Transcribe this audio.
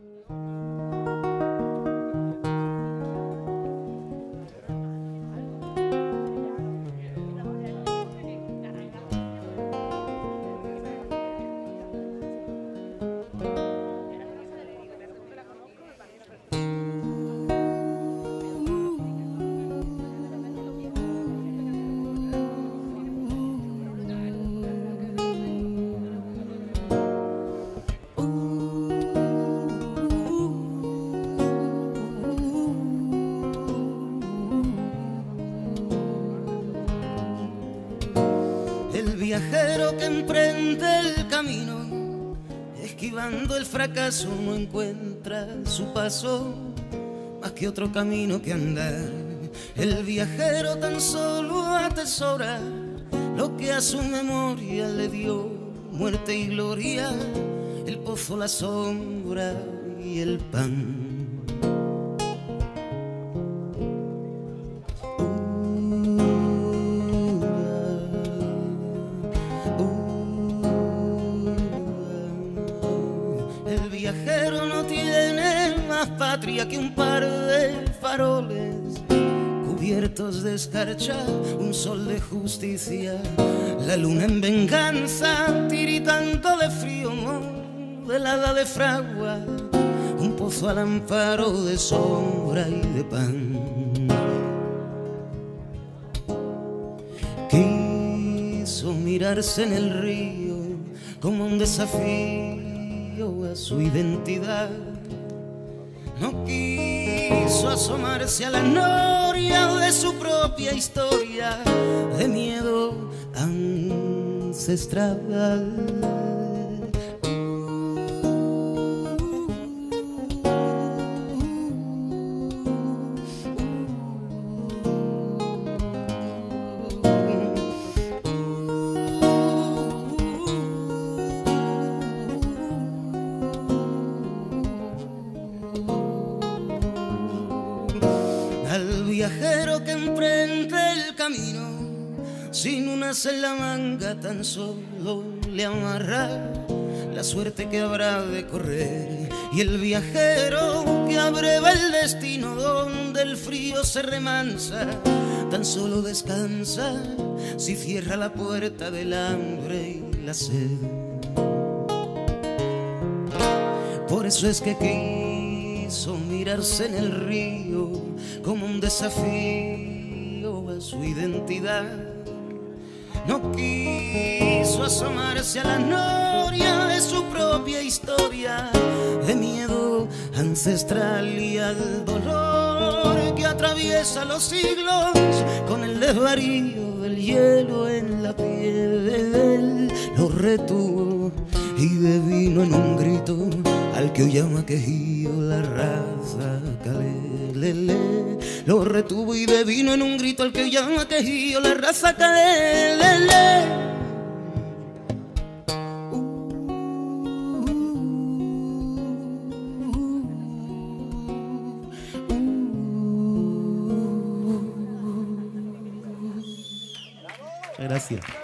El viajero que emprende el camino, esquivando el fracaso, no encuentra su paso más que otro camino que andar. El viajero tan solo atesora lo que a su memoria le dio muerte y gloria, el pozo, la sombra y el pan. El viajero no tiene más patria que un par de faroles cubiertos de escarcha, un sol de justicia, la luna en venganza, tiritando de frío, modelada de fragua, un pozo al amparo de sombra y de pan. Quiso mirarse en el río como un desafío a su identidad. No quiso asomarse a la noria de su propia historia de miedo ancestral. Al viajero que emprende el camino, sin un as en la manga, tan solo le amarra la suerte que habrá de correr. Y el viajero que abreva el destino donde el frío se remansa, tan solo descansa si cierra la puerta del hambre y la sed. Por eso es que quiso mirarse en el río como un desafío a su identidad. No quiso asomarse a la noria de su propia historia de miedo ancestral y al dolor que atraviesa los siglos con el desvarío del hielo en la piel. Lo retuvo y devino en un grito al que hoy llama quejío la raza calelele. Lo retuvo y devino en un grito al que hoy llama quejío la raza calelele. Gracias.